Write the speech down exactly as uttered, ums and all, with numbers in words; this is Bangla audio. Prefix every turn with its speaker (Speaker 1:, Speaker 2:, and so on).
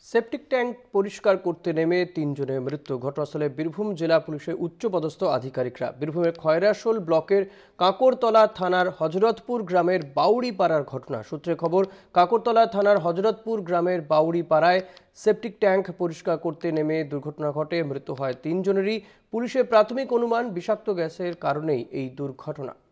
Speaker 1: সেপটিক ট্যাঙ্ক পরিষ্কার করতে নেমে তিনজনের মৃত্যু। ঘটনাস্থলে বীরভূম জেলা পুলিশের উচ্চপদস্থ আধিকারিকরা। বীরভূমের খয়রাশোল ব্লকের কাকরতলা থানার হজরতপুর গ্রামের বাউড়িপাড়ার ঘটনা। সূত্রে খবর, কাকরতলা থানার হজরতপুর গ্রামের বাউড়িপাড়ায় সেপটিক ট্যাঙ্ক পরিষ্কার করতে নেমে দুর্ঘটনা ঘটে। মৃত্যু হয় তিনজনেরই। পুলিশের প্রাথমিক অনুমান বিষাক্ত গ্যাসের কারণেই এই দুর্ঘটনা।